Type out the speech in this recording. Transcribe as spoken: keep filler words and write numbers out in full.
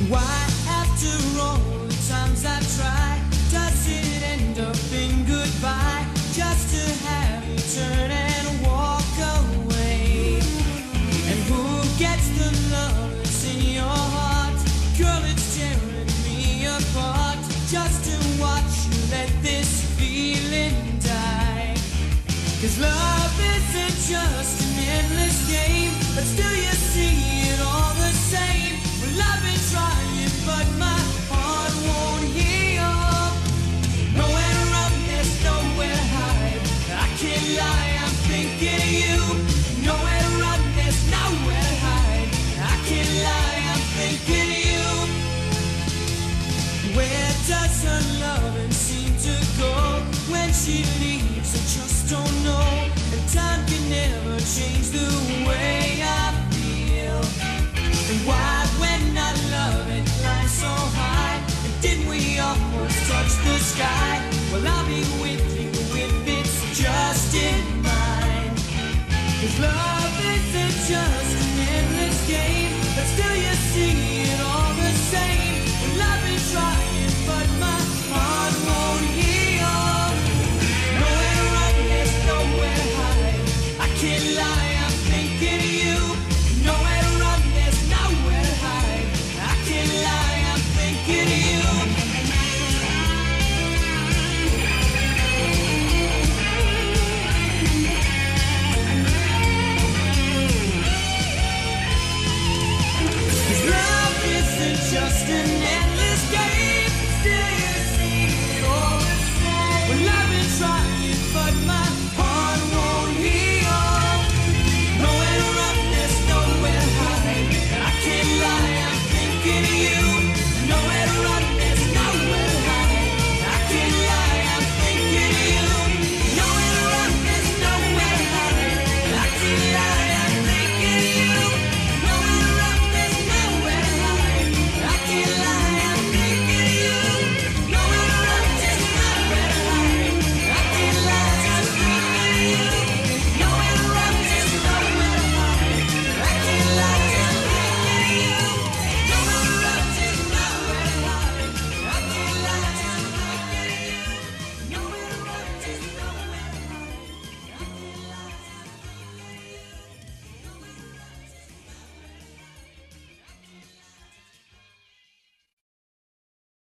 Why, after all the times I try, does it end up in goodbye? Just to have you turn and walk away. And who gets the love that's in your heart? Girl, it's tearing me apart. Just to watch you let this feeling die. Cause love isn't just an endless game, but still you see it all the same. Well, I've been trying, but my heart won't heal. Nowhere to run, there's nowhere to hide. I can't lie, I'm thinking of you. Nowhere to run, there's nowhere to hide. I can't lie, I'm thinking of you. Where does her loving seem to go? When she leaves, I just don't know. And time can never change the way I feel. And why, when I love it, climb so high? And didn't we almost touch the sky? Well, I'll be with you if it's just in mine. Cause love isn't just